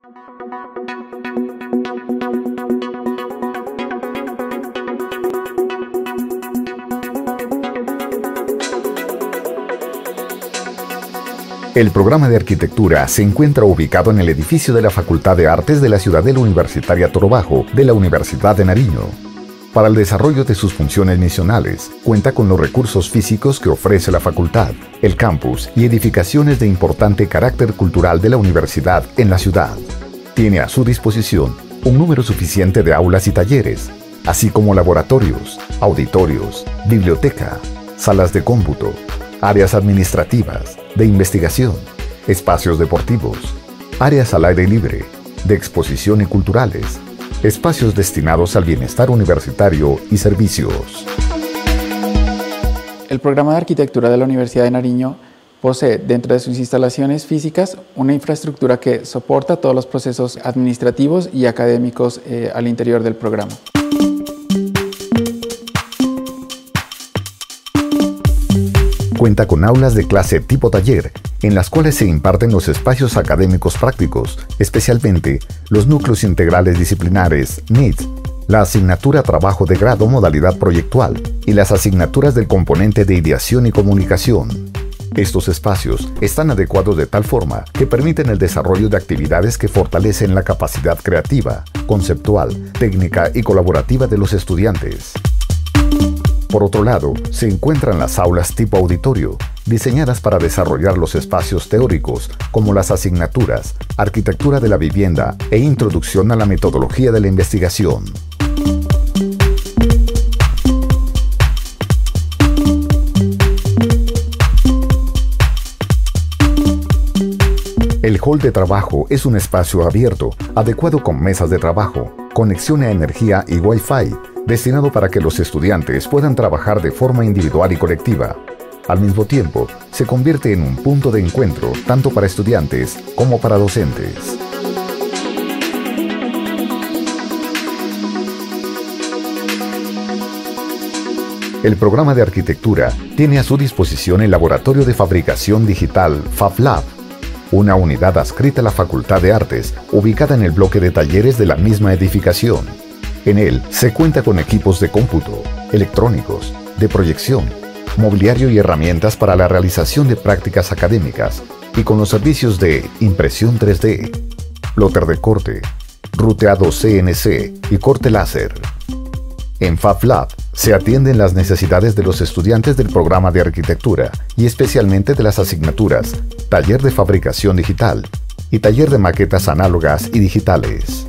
El programa de arquitectura se encuentra ubicado en el edificio de la Facultad de Artes de la Ciudadela Universitaria Toro Bajo de la Universidad de Nariño. Para el desarrollo de sus funciones misionales, cuenta con los recursos físicos que ofrece la facultad, el campus y edificaciones de importante carácter cultural de la universidad en la ciudad. Tiene a su disposición un número suficiente de aulas y talleres, así como laboratorios, auditorios, biblioteca, salas de cómputo, áreas administrativas, de investigación, espacios deportivos, áreas al aire libre, de exposición y culturales, espacios destinados al bienestar universitario y servicios. El programa de arquitectura de la Universidad de Nariño posee dentro de sus instalaciones físicas una infraestructura que soporta todos los procesos administrativos y académicos al interior del programa. Cuenta con aulas de clase tipo taller, en las cuales se imparten los espacios académicos prácticos, especialmente los núcleos integrales disciplinares, NIT, la asignatura Trabajo de Grado modalidad proyectual y las asignaturas del componente de ideación y comunicación. Estos espacios están adecuados de tal forma que permiten el desarrollo de actividades que fortalecen la capacidad creativa, conceptual, técnica y colaborativa de los estudiantes. Por otro lado, se encuentran las aulas tipo auditorio, diseñadas para desarrollar los espacios teóricos, como las asignaturas Arquitectura de la Vivienda e Introducción a la Metodología de la Investigación. El hall de trabajo es un espacio abierto, adecuado con mesas de trabajo, conexión a energía y Wi-Fi, destinado para que los estudiantes puedan trabajar de forma individual y colectiva. Al mismo tiempo, se convierte en un punto de encuentro tanto para estudiantes como para docentes. El programa de arquitectura tiene a su disposición el Laboratorio de Fabricación Digital FabLab, una unidad adscrita a la Facultad de Artes, ubicada en el bloque de talleres de la misma edificación. En él se cuenta con equipos de cómputo, electrónicos, de proyección, mobiliario y herramientas para la realización de prácticas académicas y con los servicios de impresión 3D, plotter de corte, ruteado CNC y corte láser. En FabLab se atienden las necesidades de los estudiantes del programa de arquitectura y especialmente de las asignaturas Taller de Fabricación Digital y Taller de Maquetas Análogas y Digitales.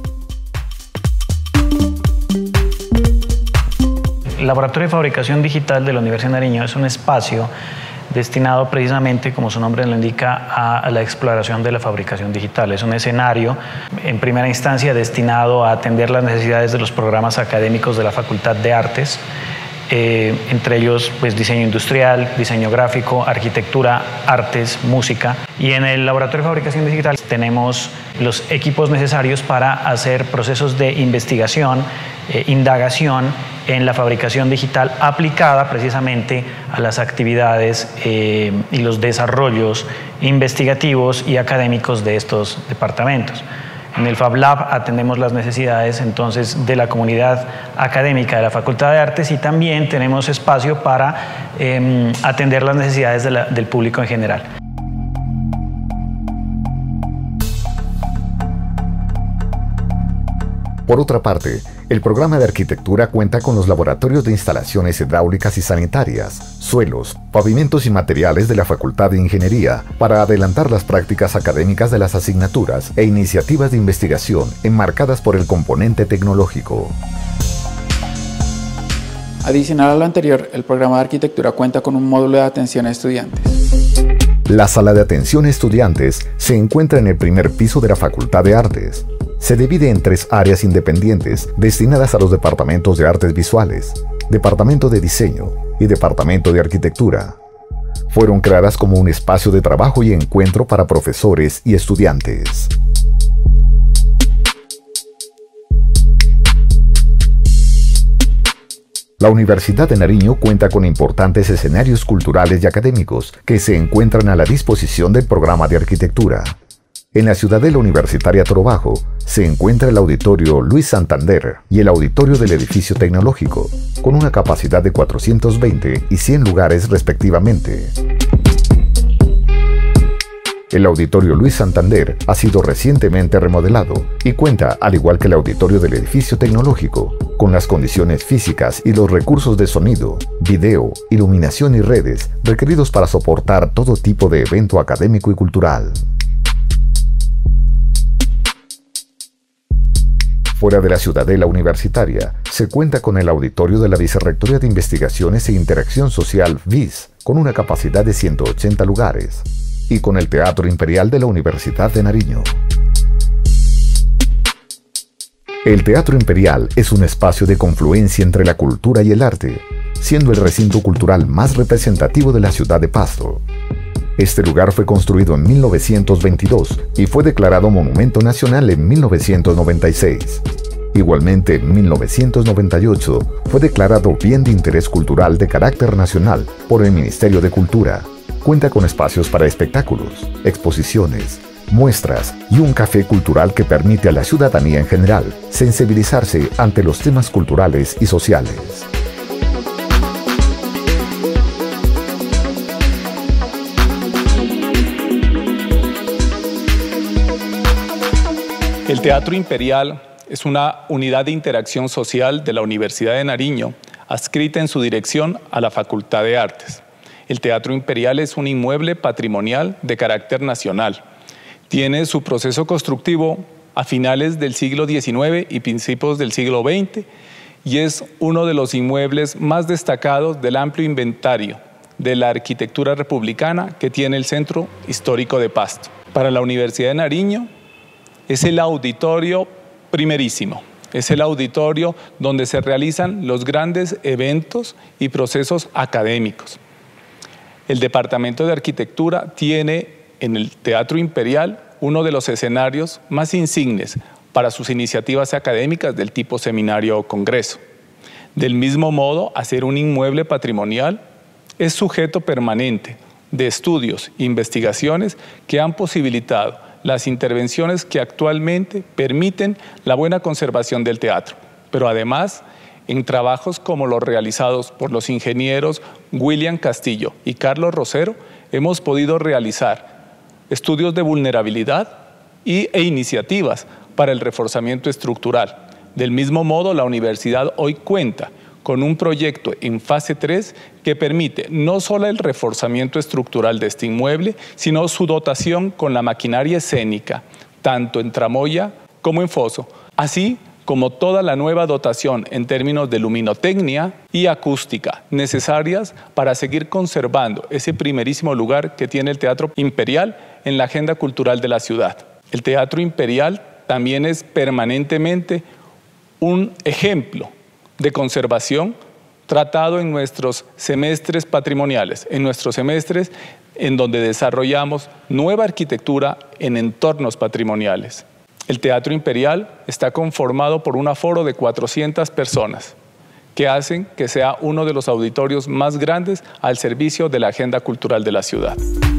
El Laboratorio de Fabricación Digital de la Universidad de Nariño es un espacio destinado precisamente, como su nombre lo indica, a la exploración de la fabricación digital. Es un escenario, en primera instancia, destinado a atender las necesidades de los programas académicos de la Facultad de Artes, entre ellos pues, diseño industrial, diseño gráfico, arquitectura, artes, música. Y en el Laboratorio de Fabricación Digital tenemos los equipos necesarios para hacer procesos de investigación, indagación en la fabricación digital aplicada precisamente a las actividades y los desarrollos investigativos y académicos de estos departamentos. En el FabLab atendemos las necesidades entonces de la comunidad académica de la Facultad de Artes y también tenemos espacio para atender las necesidades del público en general. Por otra parte, el programa de arquitectura cuenta con los laboratorios de instalaciones hidráulicas y sanitarias, suelos, pavimentos y materiales de la Facultad de Ingeniería para adelantar las prácticas académicas de las asignaturas e iniciativas de investigación enmarcadas por el componente tecnológico. Adicional a lo anterior, el programa de arquitectura cuenta con un módulo de atención a estudiantes. La sala de atención a estudiantes se encuentra en el primer piso de la Facultad de Artes. Se divide en 3 áreas independientes destinadas a los departamentos de artes visuales, departamento de diseño y departamento de arquitectura. Fueron creadas como un espacio de trabajo y encuentro para profesores y estudiantes. La Universidad de Nariño cuenta con importantes escenarios culturales y académicos que se encuentran a la disposición del programa de arquitectura. En la Ciudadela Universitaria Toro Bajo se encuentra el Auditorio Luis Santander y el Auditorio del Edificio Tecnológico, con una capacidad de 420 y 100 lugares respectivamente. El Auditorio Luis Santander ha sido recientemente remodelado y cuenta, al igual que el Auditorio del Edificio Tecnológico, con las condiciones físicas y los recursos de sonido, video, iluminación y redes requeridos para soportar todo tipo de evento académico y cultural. Fuera de la Ciudadela Universitaria, se cuenta con el Auditorio de la Vicerrectoría de Investigaciones e Interacción Social VIS, con una capacidad de 180 lugares, y con el Teatro Imperial de la Universidad de Nariño. El Teatro Imperial es un espacio de confluencia entre la cultura y el arte, siendo el recinto cultural más representativo de la ciudad de Pasto. Este lugar fue construido en 1922 y fue declarado Monumento Nacional en 1996. Igualmente, en 1998 fue declarado Bien de Interés Cultural de Carácter Nacional por el Ministerio de Cultura. Cuenta con espacios para espectáculos, exposiciones, muestras y un café cultural que permite a la ciudadanía en general sensibilizarse ante los temas culturales y sociales. El Teatro Imperial es una unidad de interacción social de la Universidad de Nariño, adscrita en su dirección a la Facultad de Artes. El Teatro Imperial es un inmueble patrimonial de carácter nacional. Tiene su proceso constructivo a finales del siglo XIX y principios del siglo XX y es uno de los inmuebles más destacados del amplio inventario de la arquitectura republicana que tiene el Centro Histórico de Pasto. Para la Universidad de Nariño, es el auditorio primerísimo, es el auditorio donde se realizan los grandes eventos y procesos académicos. El Departamento de Arquitectura tiene en el Teatro Imperial uno de los escenarios más insignes para sus iniciativas académicas del tipo seminario o congreso. Del mismo modo, hacer un inmueble patrimonial es sujeto permanente de estudios e investigaciones que han posibilitado las intervenciones que actualmente permiten la buena conservación del teatro, pero además en trabajos como los realizados por los ingenieros William Castillo y Carlos Rosero, hemos podido realizar estudios de vulnerabilidad e iniciativas para el reforzamiento estructural. Del mismo modo, la universidad hoy cuenta con un proyecto en fase 3 que permite no solo el reforzamiento estructural de este inmueble, sino su dotación con la maquinaria escénica, tanto en tramoya como en foso, así como toda la nueva dotación en términos de luminotecnia y acústica necesarias para seguir conservando ese primerísimo lugar que tiene el Teatro Imperial en la agenda cultural de la ciudad. El Teatro Imperial también es permanentemente un ejemplo de conservación tratado en nuestros semestres patrimoniales, en nuestros semestres en donde desarrollamos nueva arquitectura en entornos patrimoniales. El Teatro Imperial está conformado por un aforo de 400 personas que hacen que sea uno de los auditorios más grandes al servicio de la agenda cultural de la ciudad.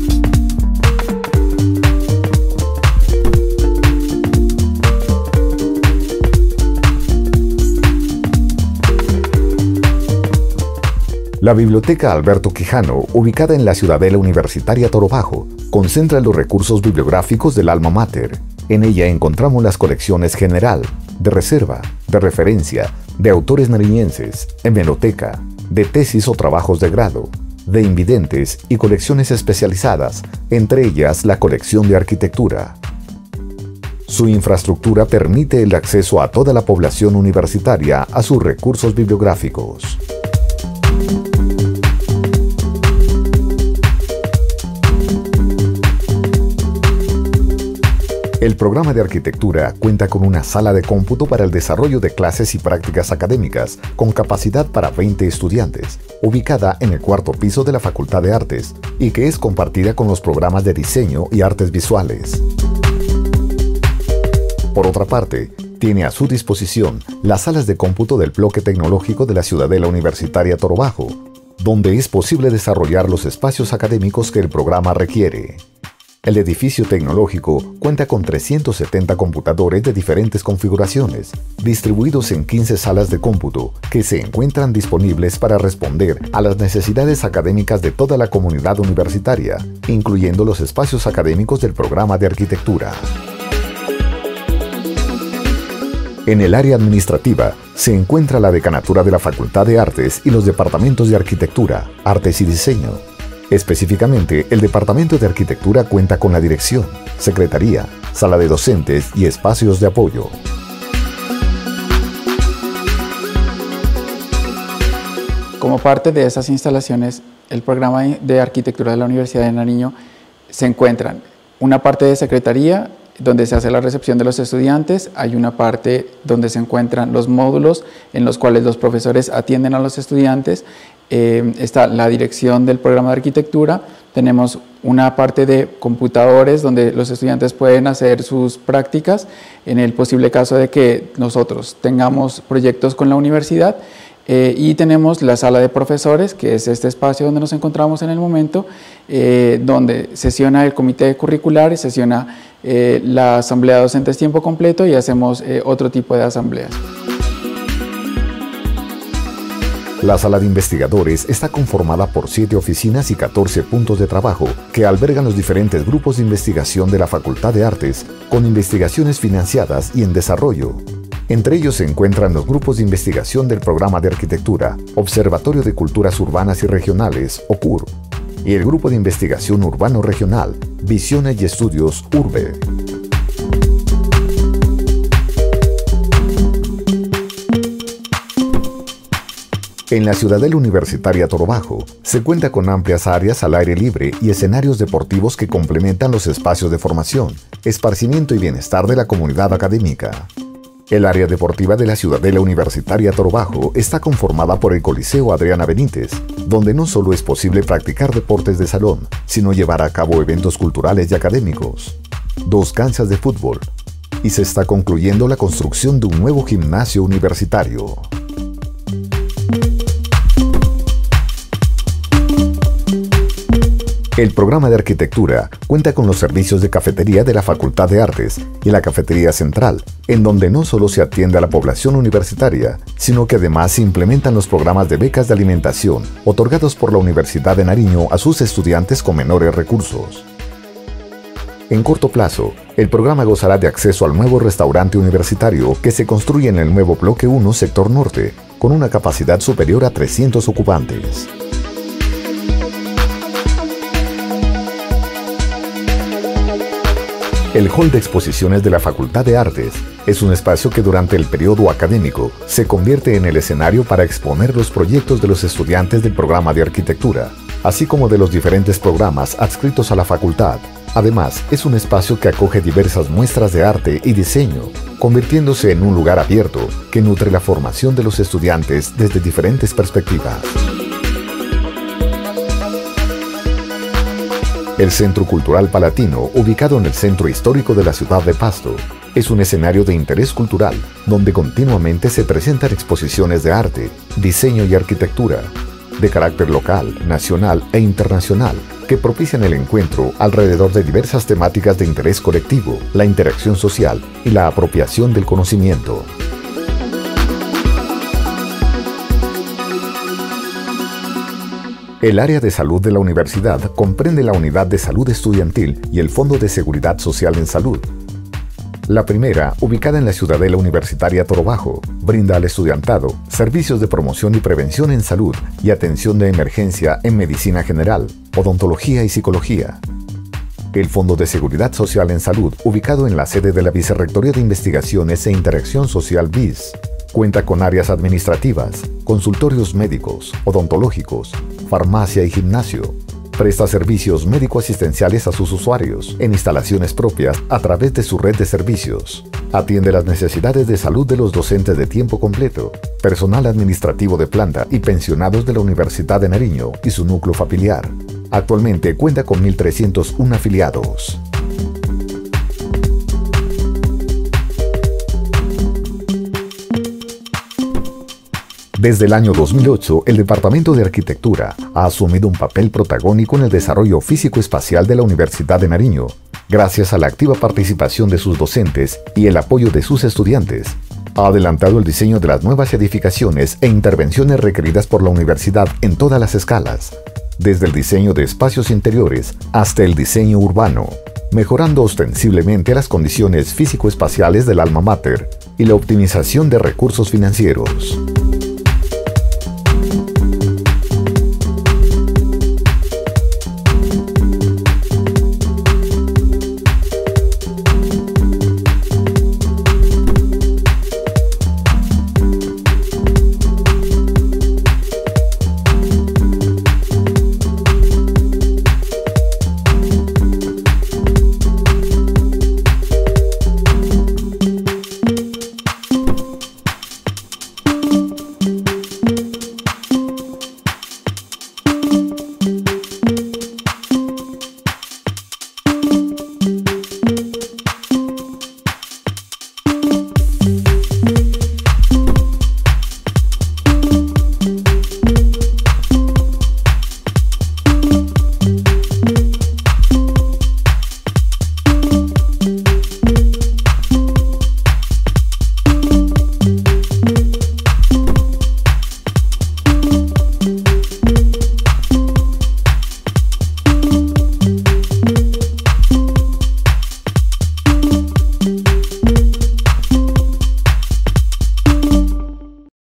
La Biblioteca Alberto Quijano, ubicada en la Ciudadela Universitaria Toro Bajo, concentra los recursos bibliográficos del alma mater. En ella encontramos las colecciones general, de reserva, de referencia, de autores nariñenses, hemeroteca, de tesis o trabajos de grado, de invidentes y colecciones especializadas, entre ellas la colección de arquitectura. Su infraestructura permite el acceso a toda la población universitaria a sus recursos bibliográficos. El programa de arquitectura cuenta con una sala de cómputo para el desarrollo de clases y prácticas académicas con capacidad para 20 estudiantes, ubicada en el cuarto piso de la Facultad de Artes y que es compartida con los programas de diseño y artes visuales. Por otra parte, tiene a su disposición las salas de cómputo del bloque tecnológico de la Ciudadela Universitaria Toro Bajo, donde es posible desarrollar los espacios académicos que el programa requiere. El edificio tecnológico cuenta con 370 computadores de diferentes configuraciones, distribuidos en 15 salas de cómputo, que se encuentran disponibles para responder a las necesidades académicas de toda la comunidad universitaria, incluyendo los espacios académicos del programa de arquitectura. En el área administrativa se encuentra la decanatura de la Facultad de Artes y los departamentos de Arquitectura, Artes y Diseño. Específicamente, el Departamento de Arquitectura cuenta con la dirección, secretaría, sala de docentes y espacios de apoyo. Como parte de esas instalaciones, el programa de arquitectura de la Universidad de Nariño se encuentran una parte de secretaría, donde se hace la recepción de los estudiantes, hay una parte donde se encuentran los módulos en los cuales los profesores atienden a los estudiantes, está la dirección del programa de arquitectura, tenemos una parte de computadores donde los estudiantes pueden hacer sus prácticas en el posible caso de que nosotros tengamos proyectos con la universidad, y tenemos la sala de profesores, que es este espacio donde nos encontramos en el momento, donde sesiona el comité curricular, sesiona la asamblea de docentes tiempo completo y hacemos otro tipo de asambleas. La sala de investigadores está conformada por 7 oficinas y 14 puntos de trabajo que albergan los diferentes grupos de investigación de la Facultad de Artes, con investigaciones financiadas y en desarrollo. Entre ellos se encuentran los grupos de investigación del Programa de Arquitectura, Observatorio de Culturas Urbanas y Regionales, OCUR, y el Grupo de Investigación Urbano Regional, Visiones y Estudios, URBE. En la Ciudadela Universitaria Toro Bajo se cuenta con amplias áreas al aire libre y escenarios deportivos que complementan los espacios de formación, esparcimiento y bienestar de la comunidad académica. El área deportiva de la Ciudadela Universitaria Toro Bajo está conformada por el Coliseo Adriana Benítez, donde no solo es posible practicar deportes de salón, sino llevar a cabo eventos culturales y académicos, 2 canchas de fútbol, y se está concluyendo la construcción de un nuevo gimnasio universitario. El programa de arquitectura cuenta con los servicios de cafetería de la Facultad de Artes y la cafetería central, en donde no solo se atiende a la población universitaria, sino que además se implementan los programas de becas de alimentación otorgados por la Universidad de Nariño a sus estudiantes con menores recursos. En corto plazo, el programa gozará de acceso al nuevo restaurante universitario que se construye en el nuevo Bloque 1, Sector Norte, con una capacidad superior a 300 ocupantes. El Hall de Exposiciones de la Facultad de Artes es un espacio que durante el periodo académico se convierte en el escenario para exponer los proyectos de los estudiantes del programa de arquitectura, así como de los diferentes programas adscritos a la facultad. Además, es un espacio que acoge diversas muestras de arte y diseño, convirtiéndose en un lugar abierto que nutre la formación de los estudiantes desde diferentes perspectivas. El Centro Cultural Palatino, ubicado en el centro histórico de la ciudad de Pasto, es un escenario de interés cultural donde continuamente se presentan exposiciones de arte, diseño y arquitectura, de carácter local, nacional e internacional, que propician el encuentro alrededor de diversas temáticas de interés colectivo, la interacción social y la apropiación del conocimiento. El área de salud de la universidad comprende la Unidad de Salud Estudiantil y el Fondo de Seguridad Social en Salud. La primera, ubicada en la Ciudadela Universitaria Toro Bajo, brinda al estudiantado servicios de promoción y prevención en salud y atención de emergencia en medicina general, odontología y psicología. El Fondo de Seguridad Social en Salud, ubicado en la sede de la Vicerrectoría de Investigaciones e Interacción Social BIS, cuenta con áreas administrativas, consultorios médicos, odontológicos, farmacia y gimnasio. Presta servicios médico-asistenciales a sus usuarios en instalaciones propias a través de su red de servicios. Atiende las necesidades de salud de los docentes de tiempo completo, personal administrativo de planta y pensionados de la Universidad de Nariño y su núcleo familiar. Actualmente cuenta con 1.301 afiliados. Desde el año 2008, el Departamento de Arquitectura ha asumido un papel protagónico en el desarrollo físico-espacial de la Universidad de Nariño, gracias a la activa participación de sus docentes y el apoyo de sus estudiantes. Ha adelantado el diseño de las nuevas edificaciones e intervenciones requeridas por la universidad en todas las escalas, desde el diseño de espacios interiores hasta el diseño urbano, mejorando ostensiblemente las condiciones físico-espaciales del alma mater y la optimización de recursos financieros.